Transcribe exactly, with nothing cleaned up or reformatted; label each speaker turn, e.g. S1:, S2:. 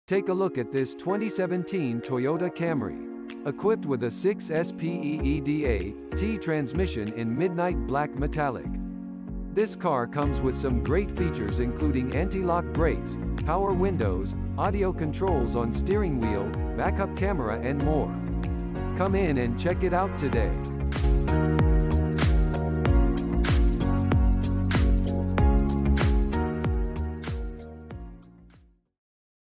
S1: Take a look at this twenty seventeen Toyota Camry. Equipped with a six speed T transmission in midnight black metallic. This car comes with some great features including anti-lock brakes, power windows, audio controls on steering wheel, backup camera and more. Come in and check it out today.